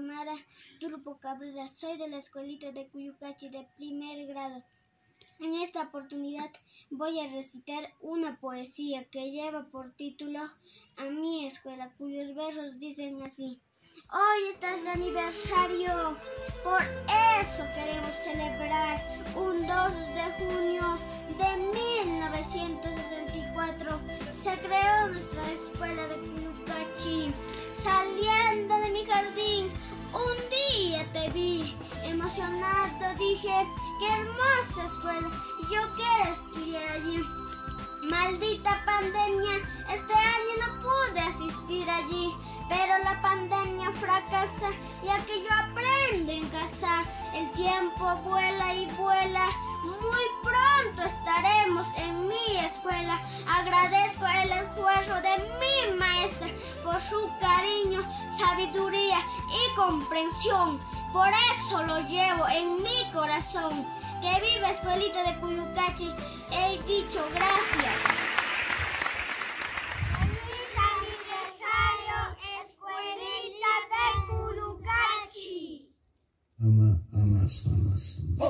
Tamara Turpo Cabrera, soy de la escuelita de Cuyucachi de primer grado. En esta oportunidad voy a recitar una poesía que lleva por título A mi escuela, cuyos versos dicen así. Hoy estás de aniversario, por eso queremos celebrar un 2 de junio de 1964. Se creó nuestra escuela de Cuyucachi. Saliendo de mi jardín, un día te vi, emocionado dije, qué hermosa escuela, yo quiero estudiar allí. Maldita pandemia, este año no pude asistir allí, pero la pandemia fracasa, ya que yo aprendo en casa. El tiempo vuela y vuela, muy pronto estaremos en mi escuela. Agradezco el esfuerzo de mi maestra por su cariño, sabiduría y comprensión. Por eso lo llevo en mi corazón. ¡Que viva Escuelita de Cuyucachi! He dicho gracias. ¡Feliz aniversario, Escuelita de Cuyucachi! Amazonas.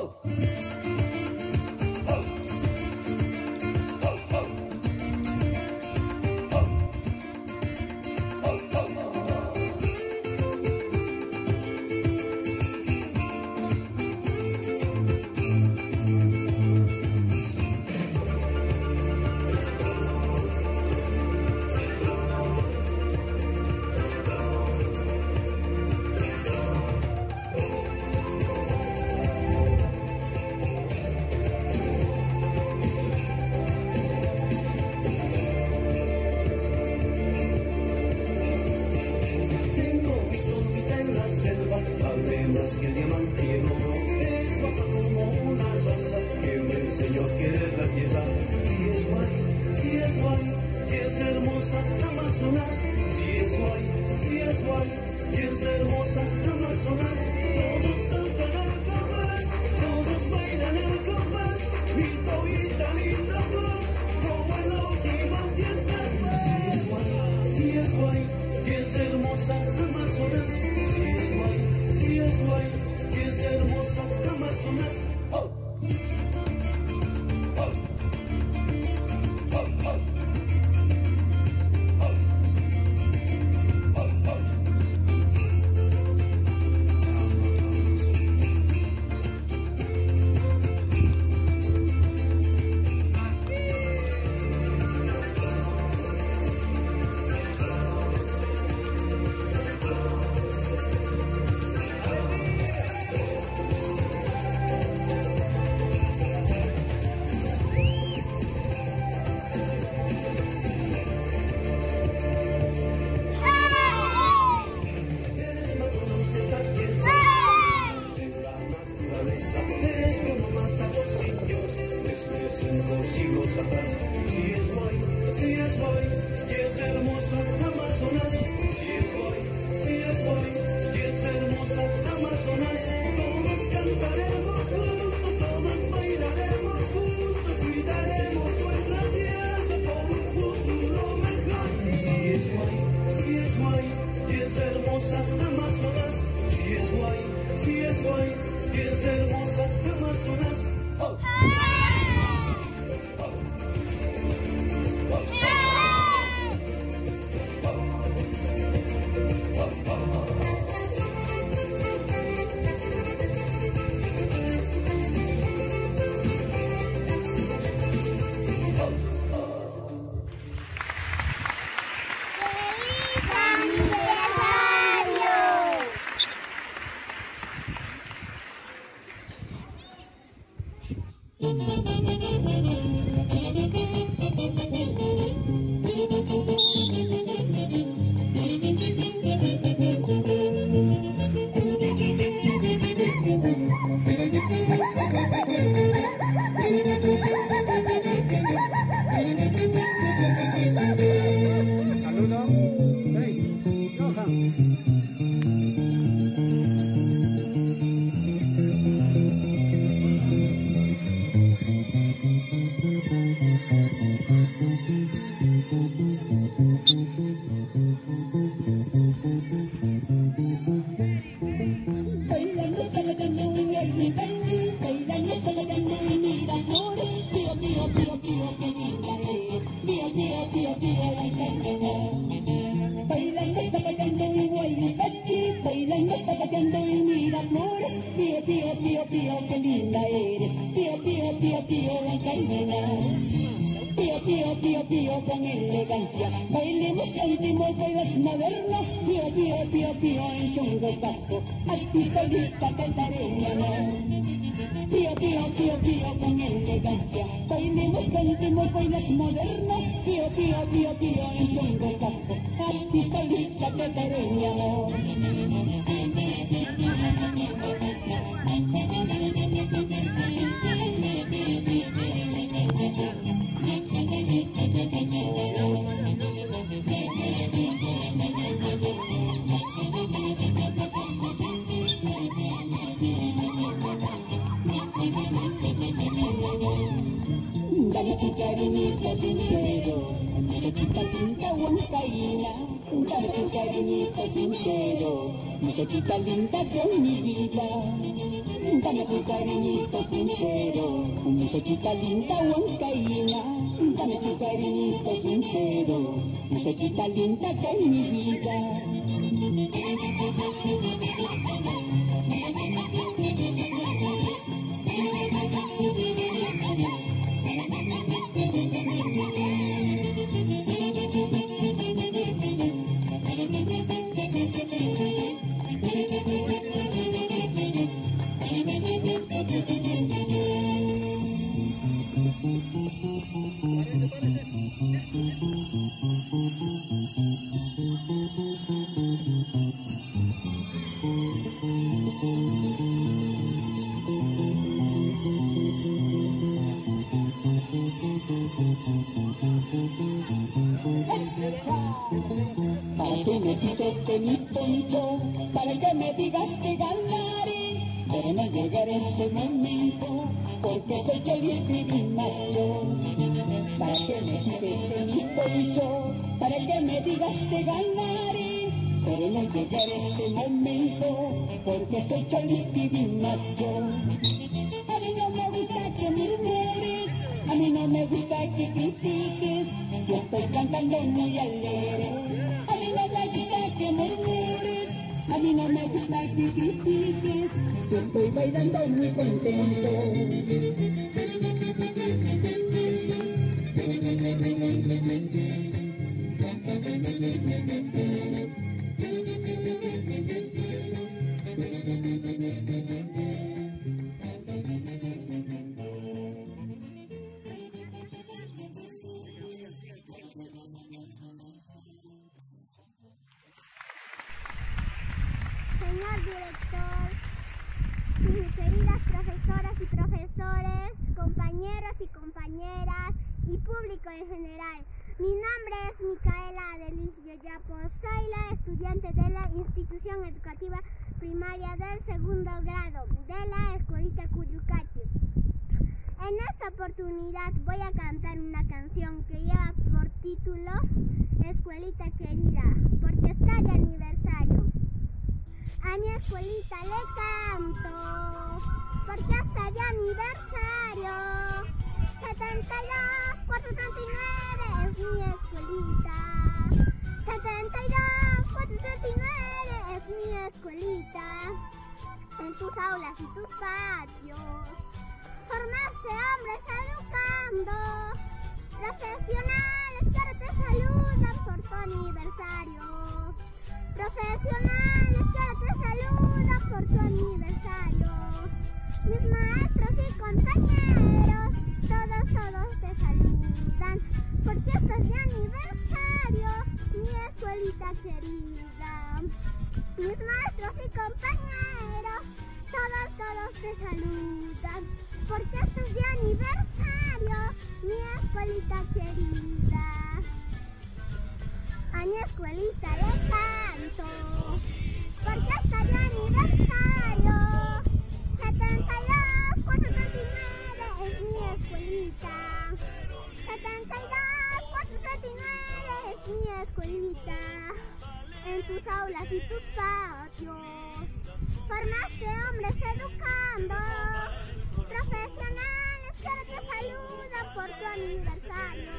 Que el diamante y el oro es guapa como una rosa que me enseñó a querer la pieza. Si es guay, y es hermosa Amazonas. Si es guay, y es hermosa Amazonas. Todos saltan al compás, todos bailan al compás. Mi toita linda flor, como en la última fiesta. Si es guay, y es hermosa Amazonas. Si es guay, que es hermosa Amazonas. Siglos atrás. Si es guay, que es hermosa Amazonas. Si es guay, que es hermosa Amazonas. Todos cantaremos juntos, todos bailaremos juntos, cuidaremos nuestra tierra por un futuro mejor. Si es guay, que es hermosa Amazonas. Si es guay, que es hermosa Amazonas. y Miraflores. Pío, pío, pío, pío, qué linda eres. Pío, pío, pío, pío, Blanca y Mena. Pío, pío, pío, pío, con elegancia. Bailemos, cantemos, bailes modernos. Pío, pío, pío, pío, en chongo bajo. Artista lista, cantareña, ¿no? Pío, pío, pío, pío, con elegancia. Bailemos, cantemos, bailes modernos. Pío, pío, pío, pío, en chongo bajo. Artista lista, cantareña, ¿no? Dame tu cariñito sincero, muchachita linda huancaína. Dame tu cariñito sincero, muchachita linda de mi vida. Dame tu cariñito sincero, muchachita linda huancaína. Dame tu cariñito sincero, muchachita linda de mi vida. Para que me dices de mi poncho, para que me digas que ganaré, pero no llegará ese momento, porque soy caliente y macho. Para que me dices de mi poncho, para que me digas que ganaré, pero no llegará ese momento, porque soy caliente y macho. A mí no me gusta que murmures, a mí no me gusta que critiques, si estoy cantando muy alegre. A mí no me gusta que murmures, a mí no me gusta que critiques, si estoy bailando muy contento. Señor director, mis queridas profesoras y profesores, compañeros y compañeras y público en general. Mi nombre es Micaela Adelicio Yapo, soy la estudiante de la institución educativa primaria del segundo grado de la Escuelita Cuyucachi. En esta oportunidad voy a cantar una canción que lleva por título Escuelita Querida, porque está de aniversario. A mi escuelita le canto, porque está de aniversario. 72, 439 es mi escuelita. 72, 439 es mi escuelita. En tus aulas y tus patios formaste hombres educando, profesionales que ahora te saludan por tu aniversario. Profesionales que ahora te saludan por tu aniversario. Mis maestros y compañeros, todos te saludan, porque estás de aniversario, mi escuelita querida. Mis maestros y compañeros, todos te saludan, porque estás de aniversario, mi escuelita querida. A mi escuelita le canto, porque está de aniversario. 72, 439 es mi escuelita. 72, 439 es mi escuelita. En tus aulas y tus patios formaste hombres educando, profesionales que ahora te saludan por tu aniversario.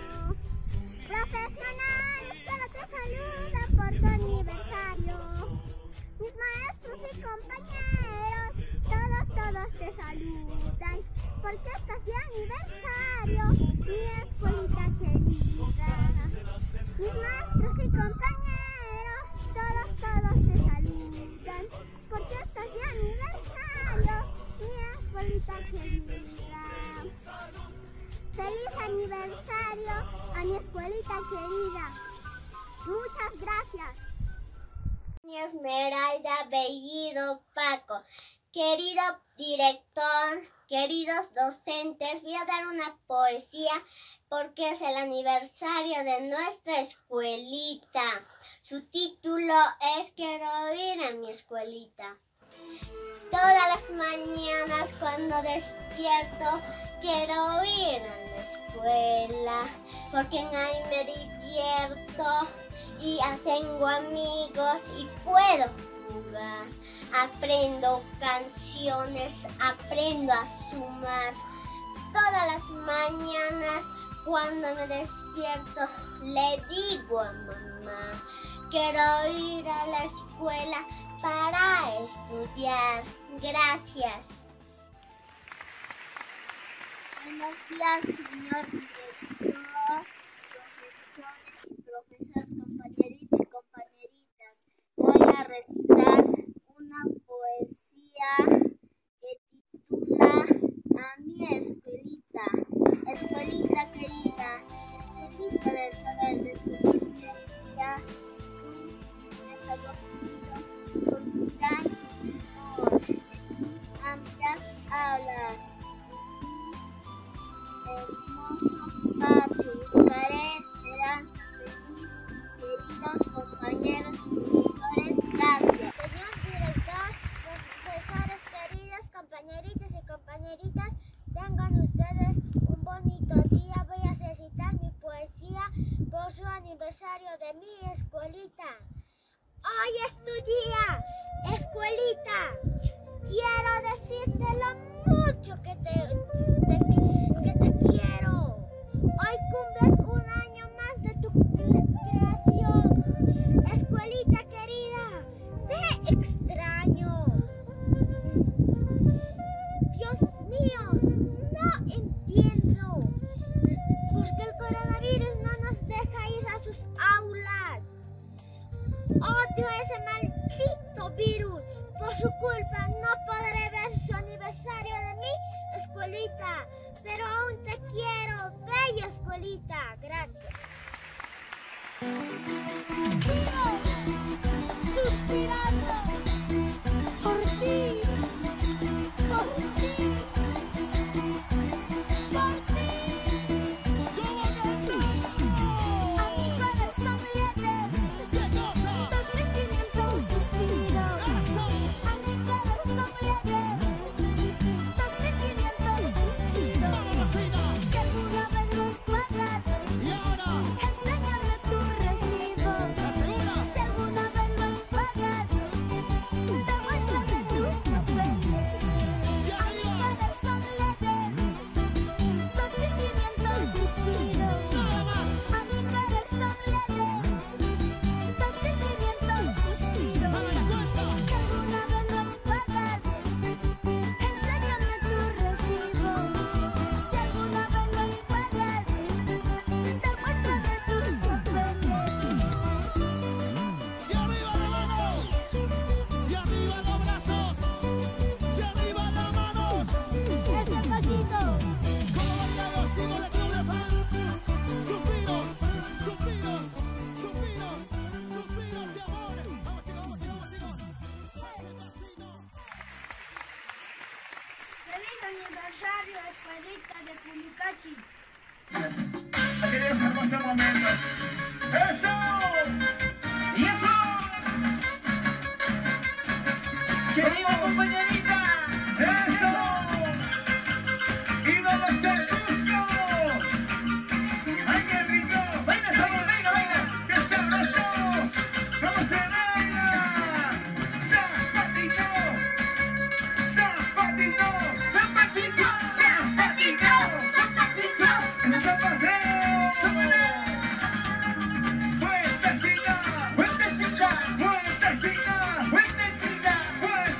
Profesionales que ahora te saludan por tu aniversario. Mis maestros y compañeros, todos te saludan, porque estás de aniversario, mi escuelita querida. Mis maestros y compañeros, todos te saludan, porque estás de aniversario, mi escuelita querida. Feliz aniversario a mi escuelita querida. Muchas gracias. Mi Esmeralda Bellido Paco, querido director, queridos docentes, voy a dar una poesía porque es el aniversario de nuestra escuelita. Su título es Quiero ir a mi escuelita. Todas las mañanas cuando despierto quiero ir a la escuela porque ahí me divierto y tengo amigos y puedo jugar. Aprendo canciones, aprendo a sumar. Todas las mañanas cuando me despierto le digo a mamá, quiero ir a la escuela para estudiar. Gracias. Buenos días, señor director, profesores y profesoras, compañeritos y compañeritas. Voy a recitar una poesía que titula A mi escuelita. Escuelita querida, escuelita del saber de tu día, tú me has acogido con tu gran amor, en tus amplias aulas. Hermoso patio, buscaré esperanzas de mis queridos compañeros y profesores. Gracias. Señor director, profesores queridos, compañeritos y compañeritas, tengan ustedes un bonito día. Voy a recitar mi poesía por su aniversario de mi escuelita. Hoy es tu día, escuelita. Quiero decirte lo mucho que te quiero. Hoy cumples un año más de tu creación. Escuelita querida, te extraño. Dios mío, no entiendo por qué el coronavirus no nos deja ir a sus aulas. Odio ese maldito virus. Por su culpa no podré ver su aniversario de mi escuelita, pero aún te quiero, bella escuelita. Gracias. Vivo suspirando por ti, por ti, por ti. A mi corazón le debes 2500 suspiros. A mi corazón le debes 2500 suspiros. Que alguna vez lo has pagado. Enséñame tu recibo. Si alguna vez lo has pagado, demuéstrame tus papeles. A mi corazón le debes 2500 suspiros. A mi corazón le debes 2500 suspiros. Si alguna vez lo has pagado, enséñame tu recibo. Si alguna vez lo has pagado, demuéstrame tus papeles. Y arriba las manos, y arriba los brazos, y arriba las manos. Ese pasito. Como baila los hijos de Club de Fans. Suspiros, suspiros, suspiros, suspiros de amor. Vamos chicos, vamos chicos, vamos chicos. Feliz aniversario, escuelita de Pulucachi. Queridos hermosos momentos. ¡Eso! ¡Y eso! ¡Querida compañerita! ¡Eso! ¡Y donde está el Cusco! ¡Ay, qué rico! ¡Baila, Saúl! ¡Baila, baila! ¡Qué sabroso! ¡Cómo se baila! ¡Zapatito! ¡Zapatito! ¡Zapatito! ¡Zapatito! ¡Zapatito! ¡El zapatero! ¡Súbele! ¡Fuertecita! ¡Fuertecita! ¡Fuertecita! ¡Fuertecita! ¡Fuertecita!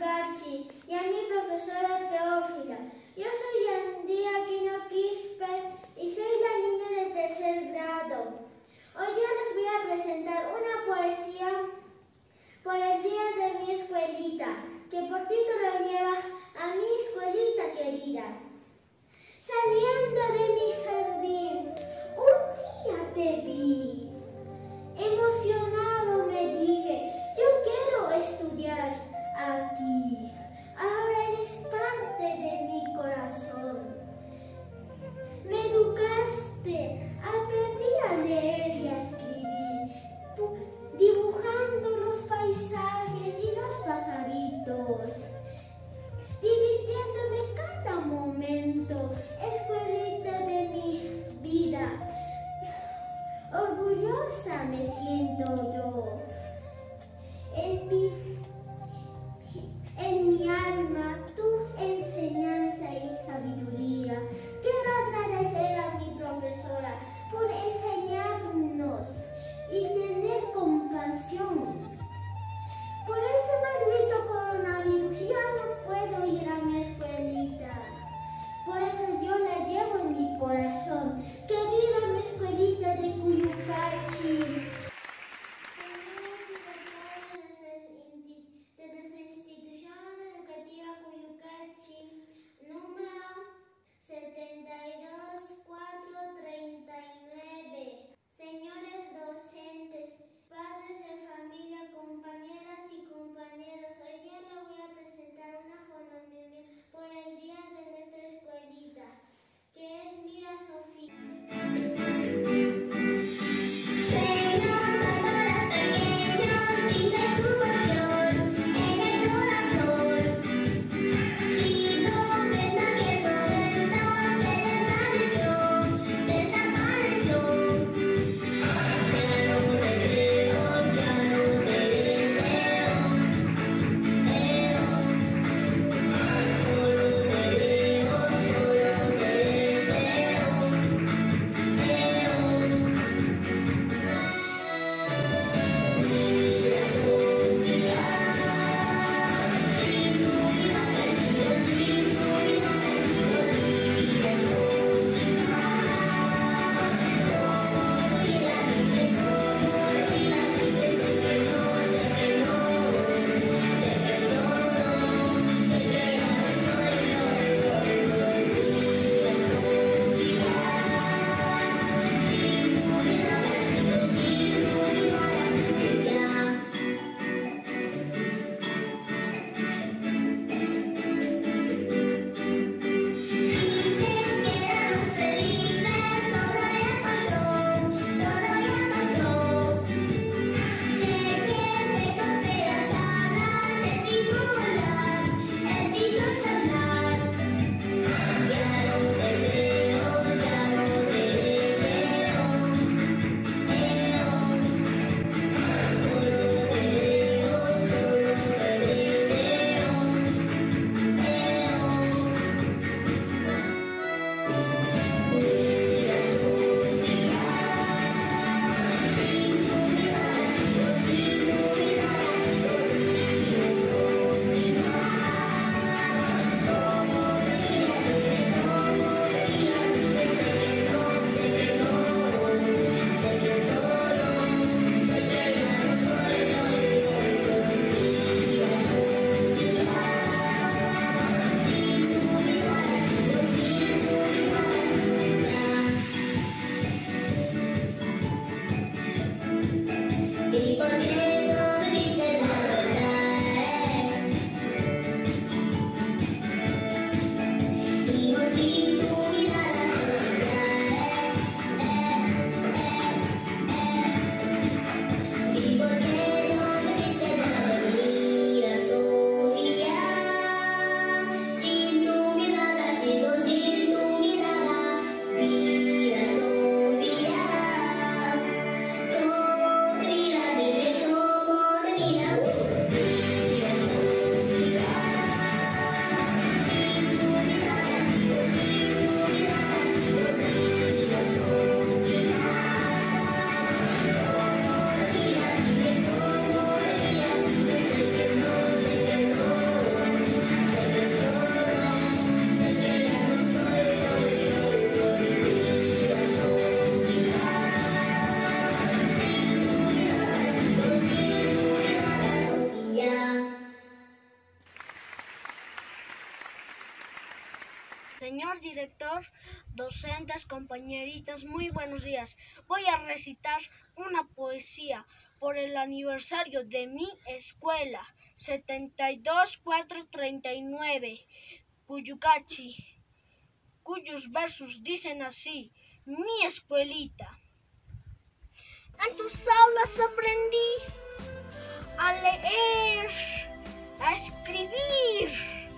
Cuyucachi y a mi profesora Teófila. Yo soy Andía Aquino Quispe y soy la niña de tercer grado. Hoy día les voy a presentar una poesía por el día de mi escuelita, que por título lleva A mi escuelita querida. Saliendo de mi jardín, un día te vi. Emocionado me dije, yo quiero estudiar aquí. Ahora eres parte de mi corazón. Me educaste, aprendí a leer y a escribir, dibujando los paisajes y los pajaritos, divirtiéndome cada momento, escuelita de mi vida. Orgullosa me siento yo. En mi alma, tu enseñanza y sabiduría. Quiero agradecer a mi profesora por enseñarnos y tener compasión. Por este maldito coronavirus ya no puedo ir a mi escuelita. Por eso yo la llevo en mi corazón. ¡Que viva mi escuelita de Cuyucachi! De nuestra institución educativa Cuyucachi, número 72439. Señores docentes, padres de familia, compañeras y compañeros, hoy día les voy a presentar una fonomimia por el día de nuestra escuelita, que es Mira Sofía. Señor director, docentes, compañeritas, muy buenos días. Voy a recitar una poesía por el aniversario de mi escuela, 72439, Cuyucachi, cuyos versos dicen así: mi escuelita. En tus aulas aprendí a leer, a escribir,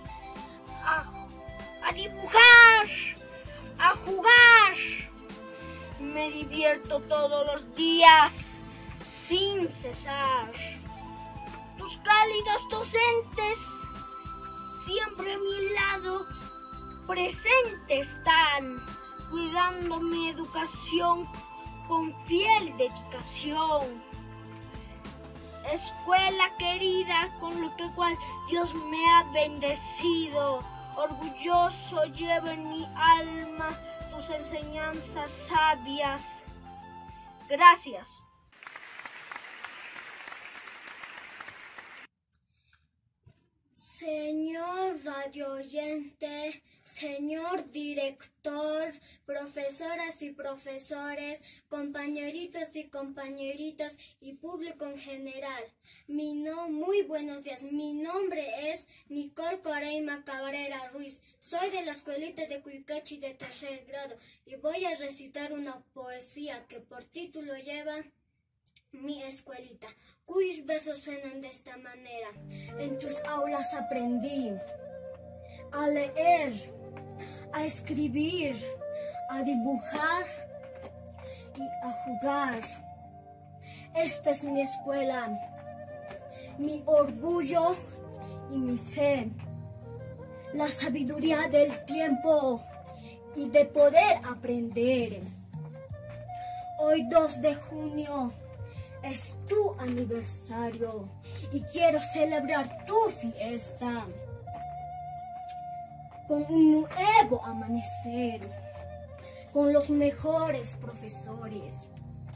a dibujar, a jugar. Me divierto todos los días sin cesar. Tus cálidos docentes siempre a mi lado presentes están, cuidando mi educación con fiel dedicación. Escuela querida, con lo que cual Dios me ha bendecido, orgulloso llevo en mi alma tus enseñanzas sabias. Gracias. Señor radioyente, señor director, profesoras y profesores, compañeritos y compañeritas y público en general. Muy buenos días. Mi nombre es Nicole Coreima Cabrera Ruiz. Soy de la escuelita de Cuyucachi de 3er grado y voy a recitar una poesía que por título lleva Mi escuelita, cuyos versos suenan de esta manera. En tus aulas aprendí a leer, a escribir, a dibujar y a jugar. Esta es mi escuela, mi orgullo y mi fe, la sabiduría del tiempo y de poder aprender. Hoy 2 de junio es tu aniversario y quiero celebrar tu fiesta con un nuevo amanecer, con los mejores profesores.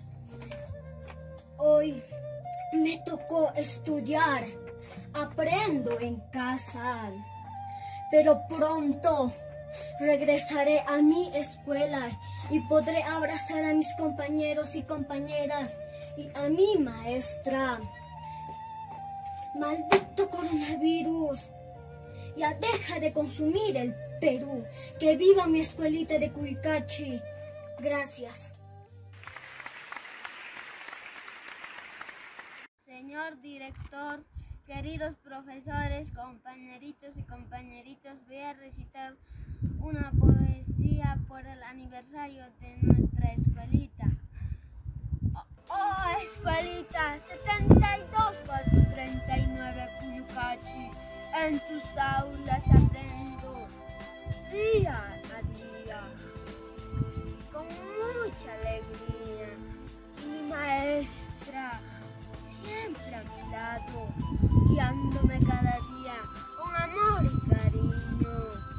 Hoy me tocó estudiar, aprendo en casa, pero pronto regresaré a mi escuela y podré abrazar a mis compañeros y compañeras y a mi maestra. Maldito coronavirus, ya deja de consumir el Perú. Que viva mi escuelita de Cuyucachi. Gracias. Señor director, queridos profesores, compañeritos y compañeritas, voy a recitar una poesía por el aniversario de nuestra escuelita. Oh, escuelita, 72439 Cuyucachi, en tus aulas aprendo día a día, con mucha alegría, y mi maestra siempre a mi lado, guiándome cada día con amor y cariño.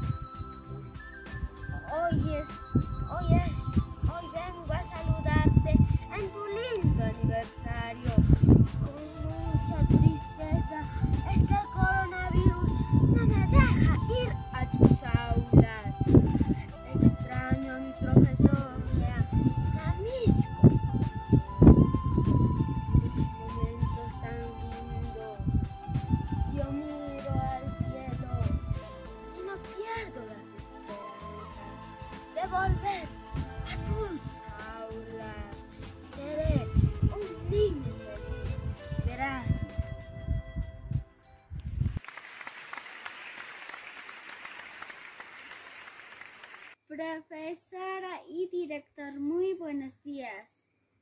Hoy vengo a saludarte en tu lindo aniversario. Con mucha tristeza, es que el coronavirus no me deja ir a tus aulas. Extraño a mi profesor, Ramisco. Tus momentos tan lindos. Yo miro al cielo y no pierdo las esperanzas de volver a tus aulas. Seré un niño feliz. Gracias. Profesora y director, muy buenos días.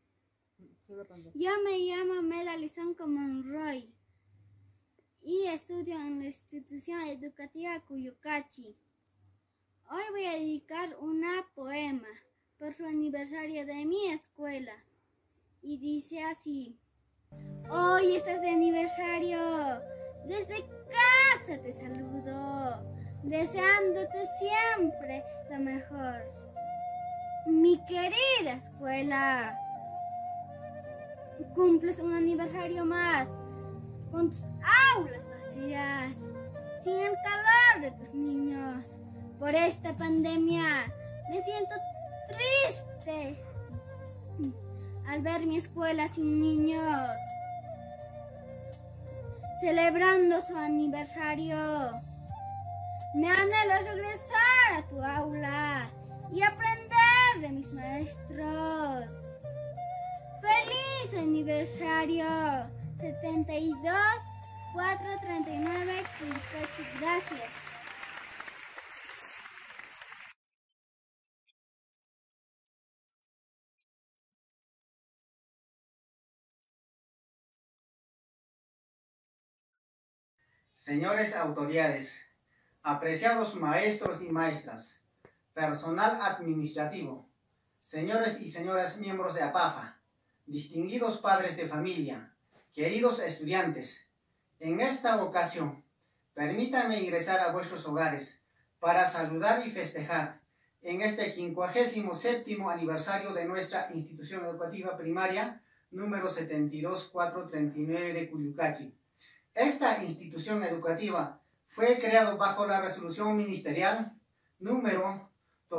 Yo me llamo Melalizón Monroy y estudio en la institución educativa Cuyucachi. Hoy voy a dedicar una poema por su aniversario de mi escuela y dice así: hoy estás de aniversario, desde casa te saludo, deseándote siempre lo mejor. Mi querida escuela, cumples un aniversario más, con tus aulas vacías, sin el calor de tus niños, por esta pandemia. Me siento triste al ver mi escuela sin niños celebrando su aniversario. Me anhelo regresar a tu aula y aprender de mis maestros. ¡Feliz aniversario! 72 439 Culucachi. Gracias. Señores autoridades, apreciados maestros y maestras, personal administrativo, señores y señoras miembros de APAFA, distinguidos padres de familia, queridos estudiantes, en esta ocasión, permítanme ingresar a vuestros hogares para saludar y festejar en este 57º aniversario de nuestra institución educativa primaria número 72439 de Culucachi. Esta institución educativa fue creada bajo la resolución ministerial número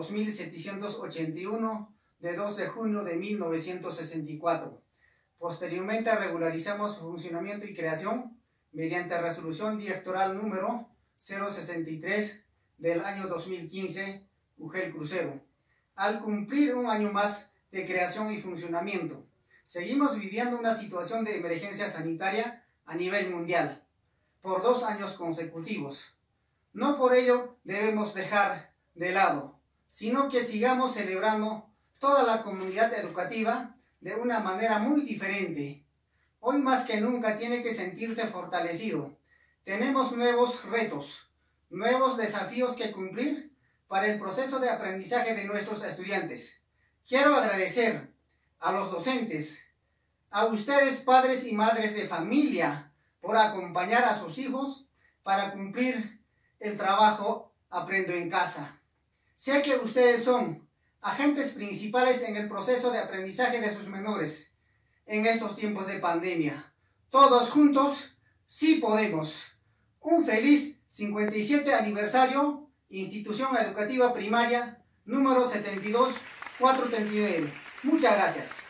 2781 de 2 de junio de 1964. Posteriormente regularizamos su funcionamiento y creación mediante resolución directoral número 063 del año 2015, UGEL Crucero. Al cumplir un año más de creación y funcionamiento, seguimos viviendo una situación de emergencia sanitaria a nivel mundial por 2 años consecutivos. No por ello debemos dejar de lado, sino que sigamos celebrando toda la comunidad educativa de una manera muy diferente. Hoy más que nunca tiene que sentirse fortalecido. Tenemos nuevos retos, nuevos desafíos que cumplir para el proceso de aprendizaje de nuestros estudiantes. Quiero agradecer a los docentes, a ustedes padres y madres de familia, por acompañar a sus hijos para cumplir el trabajo Aprendo en Casa. Sé que ustedes son agentes principales en el proceso de aprendizaje de sus menores en estos tiempos de pandemia. Todos juntos, sí podemos. Un feliz 57 aniversario, Institución Educativa Primaria, número 72439. Muchas gracias.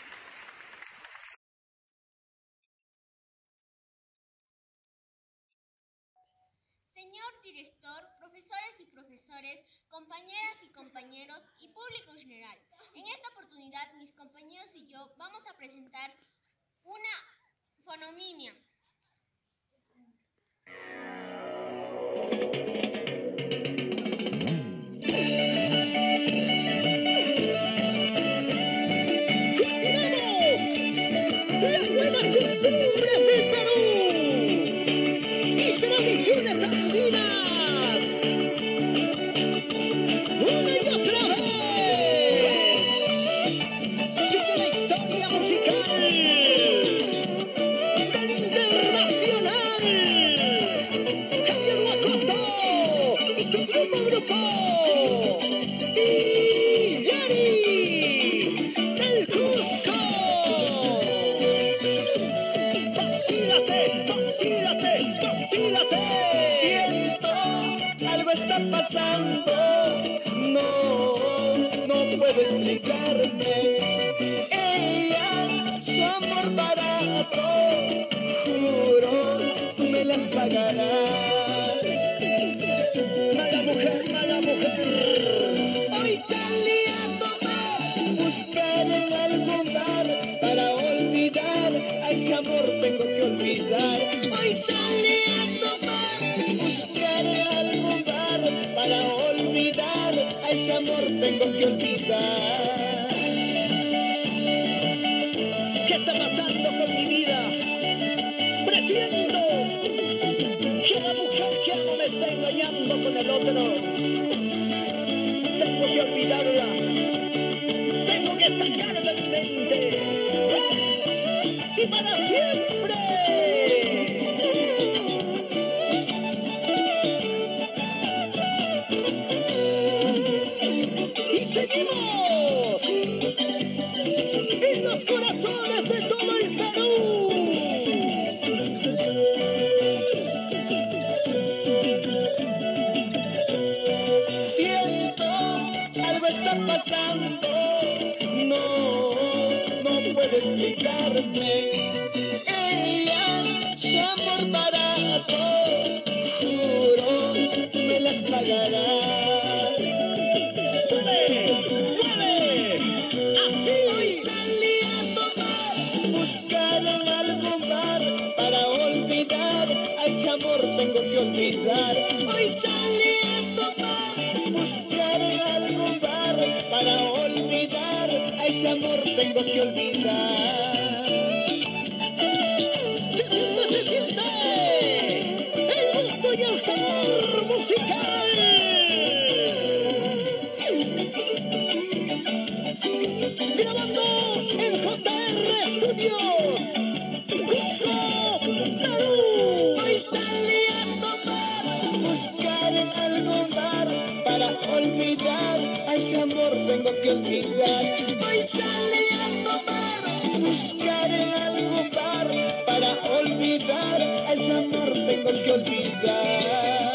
Señor director, profesores y profesores, compañeras y compañeros y público en general. En esta oportunidad, mis compañeros y yo vamos a presentar una fonomimia. Tradiciones andinas, una y otra vez, sigue la historia musical del internacional, Javier Macondo y su grupo, y Yari del Cusco. Vacílate, siento algo está pasando, no puedo explicarme. Ella, su amor barato, juro, me las pagará. Mala mujer, hoy salí a tomar, buscar en algún bar para olvidar a ese amor tengo que olvidar. Hoy salí a tomar, buscar en algún bar para olvidar a ese amor tengo que olvidar. ¿Qué está pasando con mi vida? Presiento que la mujer que amo me está engañando con el otro. Tengo que olvidarla, tengo que sacarla de mi mente y para siempre. Y seguimos en los corazones de todo el Perú. explicarme. Ella, su amor barato, juro, me las pagará. Hoy salí a tomar, buscar en algún bar para olvidar a ese amor tengo que olvidar. Hoy salí a tomar, buscar en algún bar para olvidar a ese amor tengo que olvidar. Se siente el gusto y el sabor musical. Grabando en JR Studios, Cusco, Perú. Hoy salí a tomar, buscar en algún bar para olvidar a ese amor tengo que olvidar. Hoy salí a tomar, buscar en algún bar para olvidar a ese amor tengo que olvidar.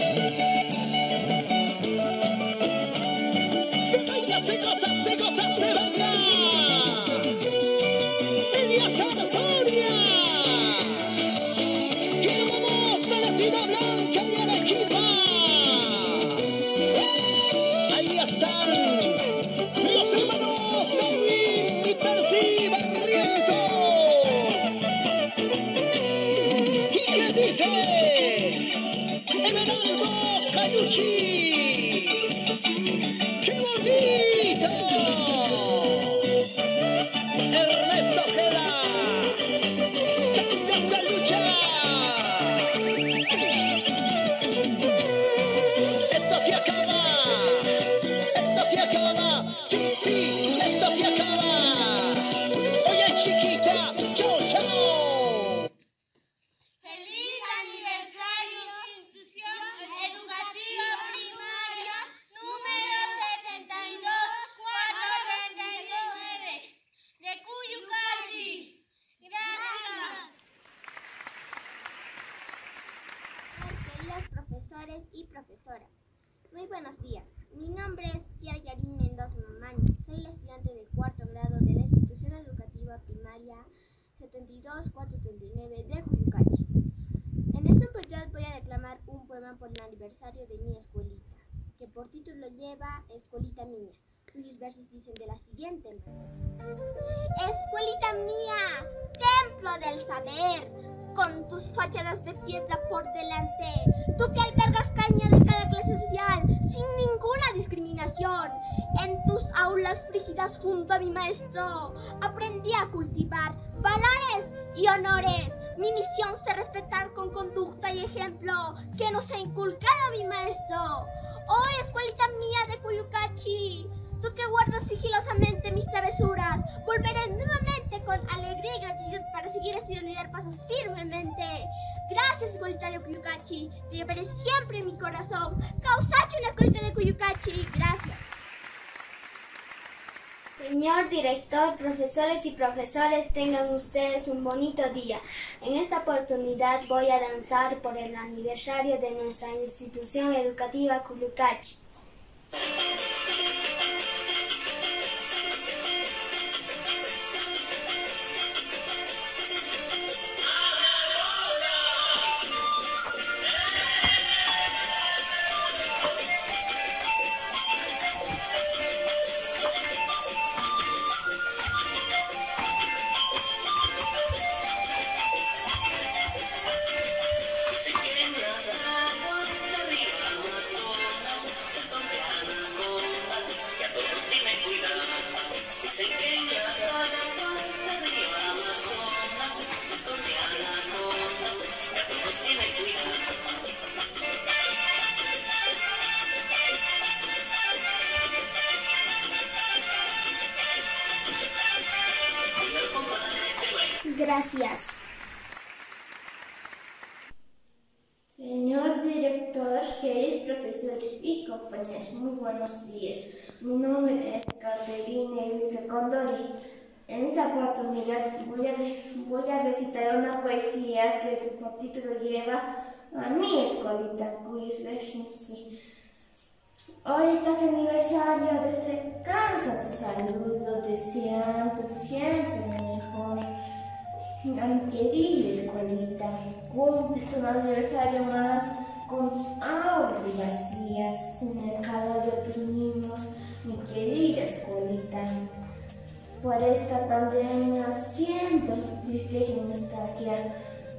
Se baila, se goza, se goza, se baila. Media Soria. Y nos vamos a la Ciudad Blanca de Arequipa. Ahí están los hermanos Darwin y Percy Barrientos. ¿Y qué dice? Everaldo Cayuchi. ¡Qué bonito! Ernesto Ojeda. ¡Santa Salucha! Esto se acaba. Esto se acaba. Sí, sí, esto se acaba. Oye, chiquita. Chau, chau. ¡Feliz aniversario, institución educativa primaria número 72439 de Cuyucachi! ¡Gracias! Queridos profesores y profesoras, muy buenos días. Mi nombre es Kia Yarin Mendoza Mamani. Soy la estudiante del cuarto grado de la institución educativa primaria 72439 de Cuyucachi. En esta oportunidad voy a declamar un poema por el aniversario de mi escuelita, que por título lleva Escuelita Mía, cuyos versos dicen de la siguiente manera. Escuelita mía, templo del saber, con tus fachadas de piedra por delante, tú que albergas caña de cada clase social, sin ninguna discriminación. En tus aulas frígidas junto a mi maestro, aprendí a cultivar valores y honores. Mi misión es respetar con conducta y ejemplo que nos ha inculcado mi maestro. Oh, escuelita mía de Cuyucachi, tú que guardas sigilosamente mis travesuras, volveré nuevamente con alegría y gratitud para seguir estudiando y dar pasos firmemente. Gracias, escuelita de Cuyucachi, te llevaré siempre en mi corazón. Causacho en la escuelita de Cuyucachi. Gracias. Señor director, profesores y profesores, tengan ustedes un bonito día. En esta oportunidad voy a danzar por el aniversario de nuestra institución educativa Cuyucachi. Gracias. Señor director, queridos profesores y compañeros, muy buenos días. Mi nombre es Caterina Evita Condori. En esta oportunidad voy a recitar una poesía que por título lleva a mi escuelita, cuyos versos sí. Hoy está tu aniversario, desde casa te saludo, deseando siempre lo mejor. Mi querida escuelita, cumples un aniversario más con tus aulas y vacías en el calor de tus niños, mi querida escuelita. Por esta pandemia siento tristeza y nostalgia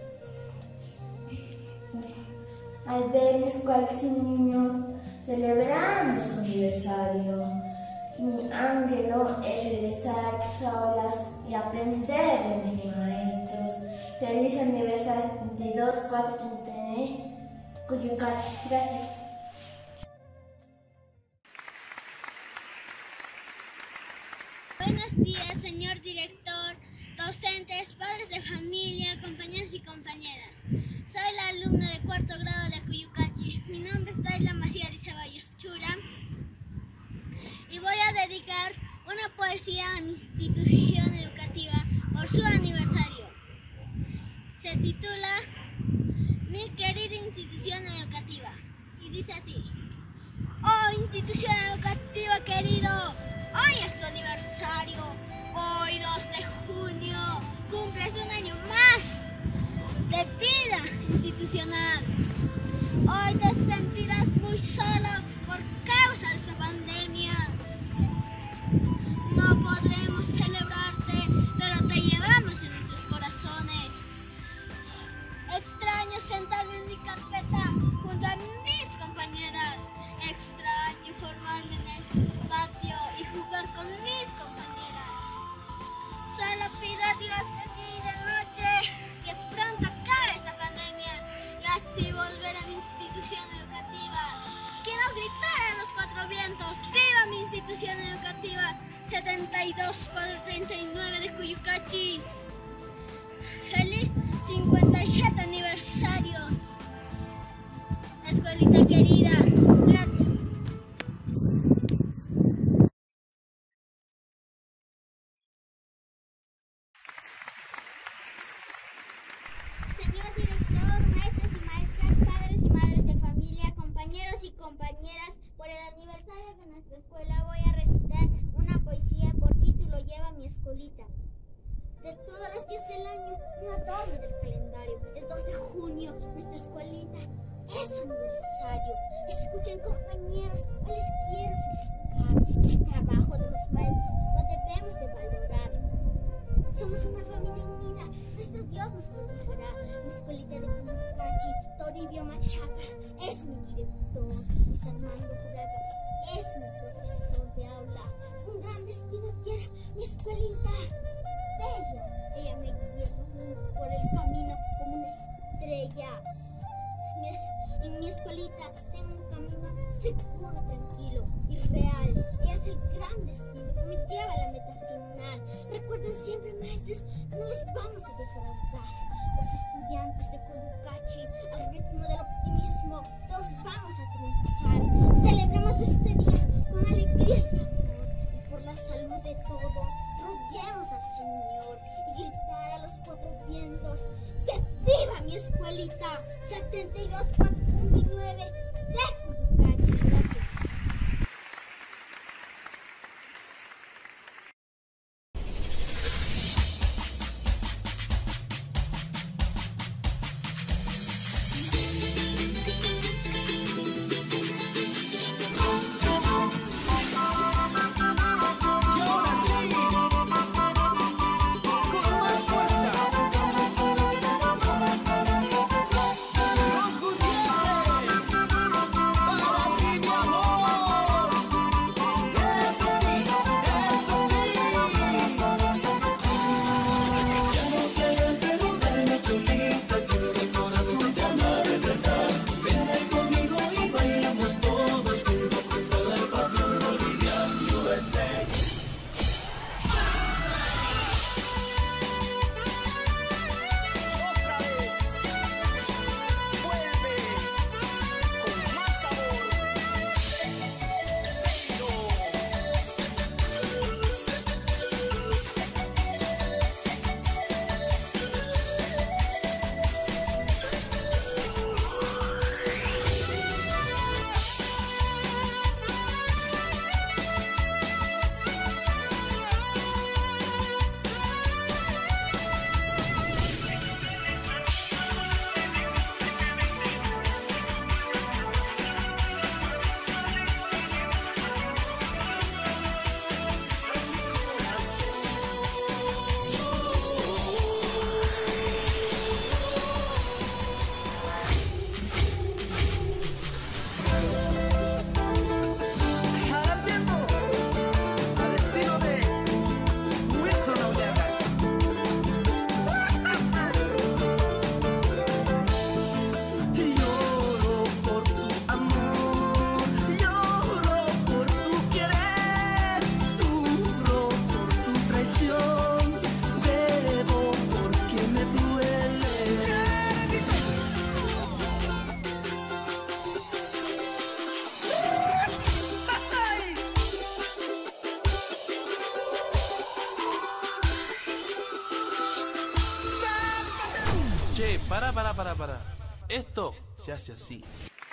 al ver mis escuelas y niños celebrando su aniversario. Mi anhelo es regresar a tus aulas y aprender de mis maestros. Feliz aniversario 72 439 Cuyucachi. Gracias. Buenos días, señor director, docentes, padres de familia, compañeros y compañeras. Soy la alumna de cuarto grado de Cuyucachi. Mi nombre es Daila Maciari Ceballos Chura y voy a dedicar una poesía a mi institución educativa por su aniversario. Se titula Mi querida institución educativa y dice así: Oh, institución educativa querido, hoy es tu aniversario. Hoy 2 de junio cumples un año más de vida institucional. Hoy te sentirás muy solo por causa de esta pandemia. No podremos celebrarte, pero te llevamos en nuestros corazones. Extraño sentarme en mi carpeta junto a mis compañeras. Extraño formarme en el patio y jugar con mis compañeras. Solo pido a Dios de día y de noche que pronto acabe esta pandemia y así volver a mi institución educativa. Quiero gritar a los 4 vientos: ¡viva mi institución educativa! 72 439 de Cuyucachi. ¡Feliz 57 aniversarios! Escuelita querida, gracias. Señor director, maestros y maestras, padres y madres de familia, compañeros y compañeras, por el aniversario de nuestra escuela voy a recitar una poesía por título Lleva mi escuelita. De todos los días del año, un adorno del calendario. El 2 de junio, nuestra escuelita es su aniversario. Escuchen, compañeros, hoy les quiero suplicar: el trabajo de los maestros lo debemos de valorar. Somos una familia unida, nuestro Dios nos protegerá. Mi escuelita de Cuyucachi, Toribio Machaca, es mi director. Luis Armando Jurado es mi profesor de aula. Un gran destino tiene mi escuelita. Bella, ella me guía por el camino como una estrella. En mi escuelita tengo un camino seguro, tranquilo y real. Ella es el gran destino que me lleva a la meta final. Recuerden siempre, maestros, no les vamos a defraudar. Los estudiantes de Cuyucachi, al ritmo del optimismo, todos vamos a triunfar. Celebremos este día con alegría y amor. Y por la salud de todos, roguemos al Señor y gritar a los 4 vientos: ¡que viva mi escuelita! 72 439 de Cuyucachi. Gracias. Los Gutiérrez. Che, para. Esto se hace así.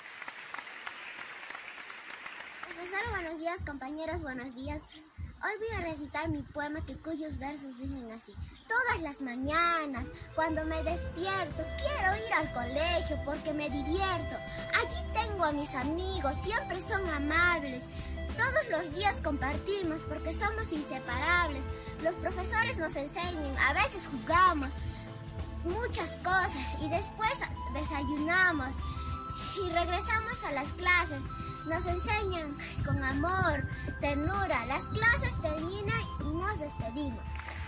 Profesor, buenos días, compañeros, buenos días. Hoy voy a recitar mi poema cuyos versos dicen así. Todas las mañanas, cuando me despierto, quiero ir al colegio porque me divierto. Allí tengo a mis amigos, siempre son amables. Todos los días compartimos porque somos inseparables. Los profesores nos enseñan, a veces jugamos muchas cosas y después desayunamos y regresamos a las clases. Nos enseñan con amor, ternura. Las clases terminan y nos despedimos.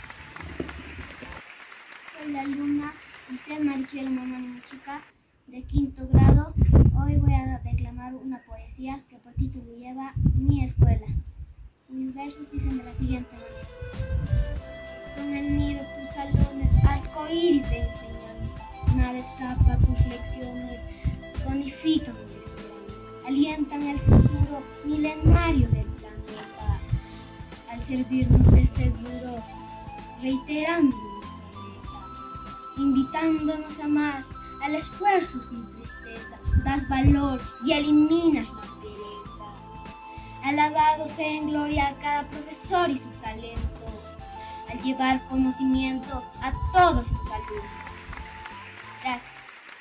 Soy la alumna José Marichuela Mamani Chica, de 5º grado. Hoy voy a declamar una poesía que por título lleva Mi escuela. Mis versos dicen de la siguiente manera. Son el nido tus salones, arcoíris de enseñanza. Nada escapa tus lecciones, bonifican mi esperanza. Alientan el futuro milenario del planeta. Al servirnos de seguro, reiterando nuestra meta, invitándonos a más, al esfuerzo sin tristeza. Das valor y eliminas la pereza. Alabado sea en gloria a cada profesor y su talento, al llevar conocimiento a todos los alumnos. Gracias.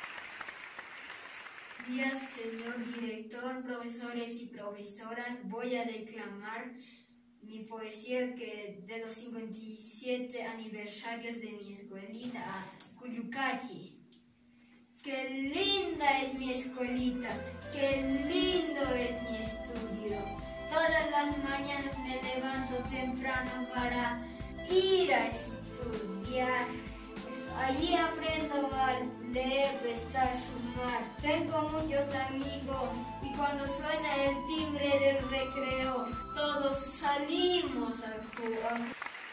Buenos días, señor director, profesores y profesoras. Voy a declamar mi poesía que de los 57 aniversarios de mi escuelita, Cuyucachi. Qué linda es mi escuelita, qué lindo es mi estudio. Todas las mañanas me levanto temprano para ir a estudiar. Allí aprendo a leer, restar, sumar. Tengo muchos amigos y cuando suena el timbre del recreo, todos salimos a jugar.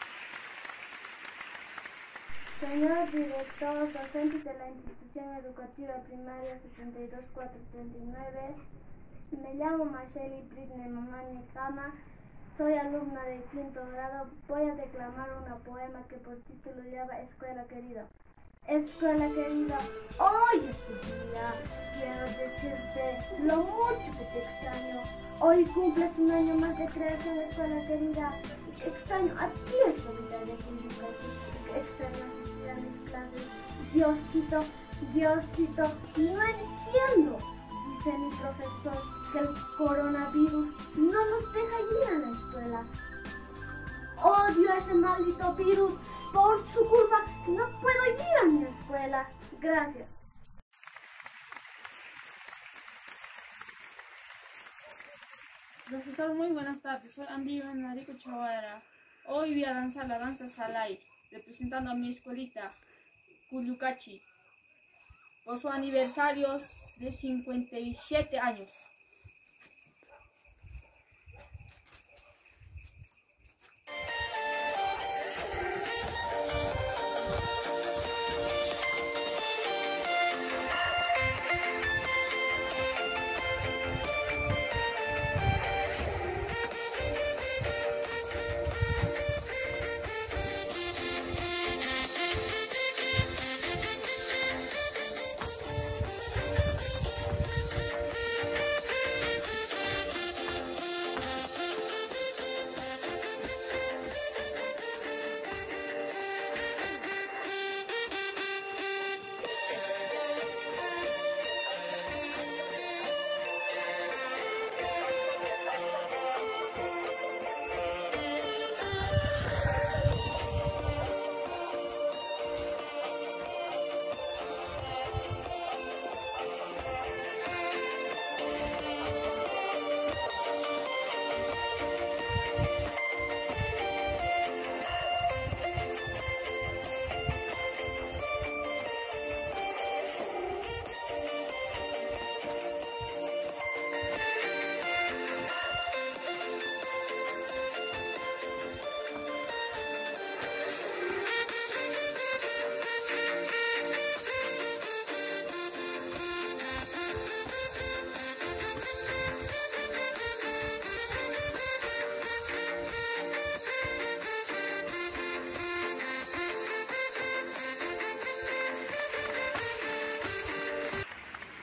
Señor director, docentes de la institución educativa primaria 72439, me llamo Marceli Britney Mamani Kama, soy alumna de 5º grado. Voy a declamar una poema que por título lleva Escuela querida. Escuela querida, hoy es tu día, quiero decirte lo mucho que te extraño. Hoy cumples un año más de creación, escuela querida. Extraño a ti, escuela de Cuyucachi, extraño asistir a mis clases. Diosito, no entiendo, dice mi profesor, que el coronavirus no nos deja ir a la escuela. Odio a ese maldito virus, por su culpa no puedo ir a mi escuela. Gracias. Profesor, muy buenas tardes. Soy Andy Marico Chavara. Hoy voy a danzar la danza Salai, representando a mi escuelita, Cuyucachi, por su aniversario de 57 años.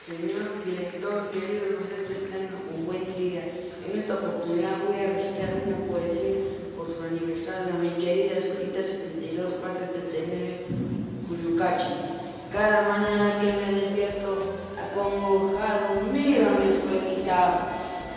Señor director, queridos docentes, tengan un buen día. En esta oportunidad voy a recitar una poesía por su aniversario a mi querida escuelita 72439, Cuyucachi. Cada mañana que me despierto, acongojado, miro a mi escuelita,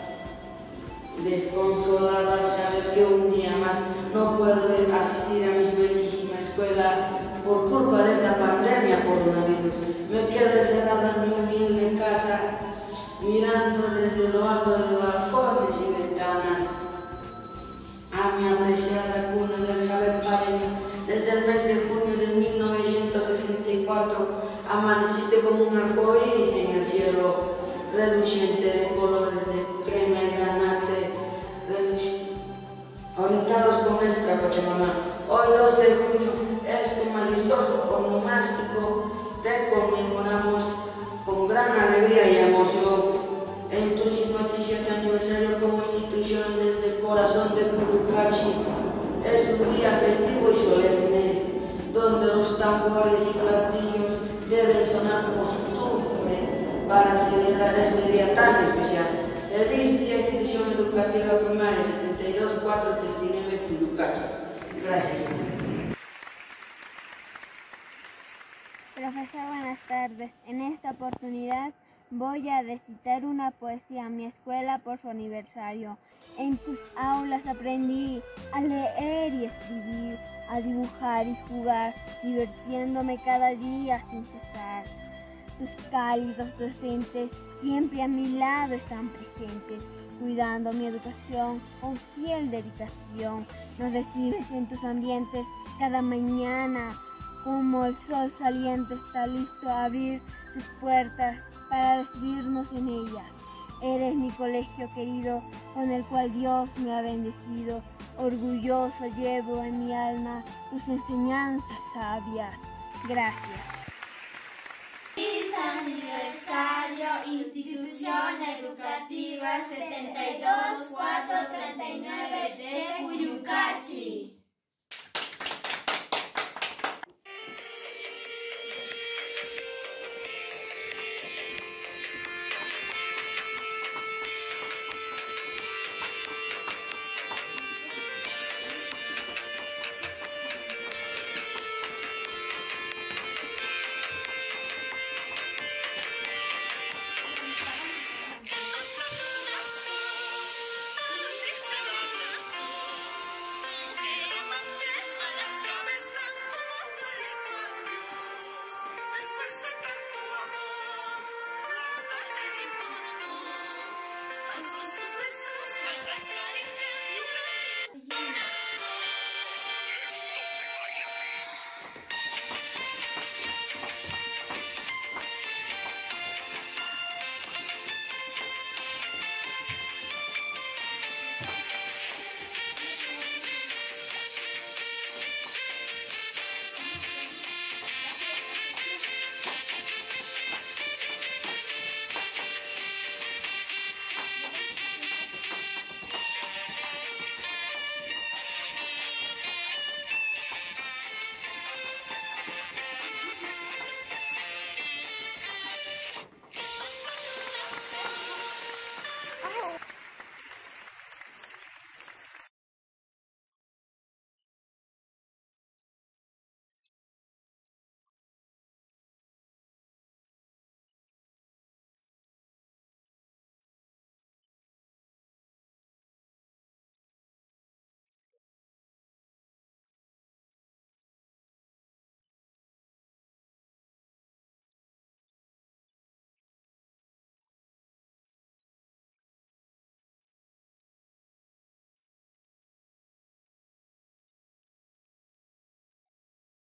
desconsolada al saber que un día más no puedo asistir a mi bellísima escuela por culpa de esta pandemia coronavirus. Me quedo encerrada en mi humilde casa, mirando desde lo alto de los balcones y ventanas a mi apreciada cuna del saber pareño. Desde el mes de junio de 1964 amaneciste como un arcoíris en el cielo, reluciente de colores de crema y granate, conectados con nuestra Pachamama. Hoy 2 de junio es tu majestuoso onomástico, te conmemoramos con gran alegría y emoción. En tu 57 aniversario como institución desde el corazón del Cuyucachi, es un día festivo y solemne, donde los tambores y platillos deben sonar costumbre para celebrar este día tan especial. Feliz día, Institución Educativa Primaria 72439 Cuyucachi. Gracias. Profesor, buenas tardes. En esta oportunidad voy a recitar una poesía a mi escuela por su aniversario. En tus aulas aprendí a leer y escribir, a dibujar y jugar, divirtiéndome cada día sin cesar. Tus cálidos docentes siempre a mi lado están presentes, cuidando mi educación con fiel dedicación. Nos recibes en tus ambientes cada mañana, como el sol saliente está listo a abrir sus puertas para recibirnos en ellas. Eres mi colegio querido, con el cual Dios me ha bendecido. Orgulloso llevo en mi alma tus enseñanzas sabias. Gracias. Feliz aniversario, Institución Educativa 72439 de Cuyucachi.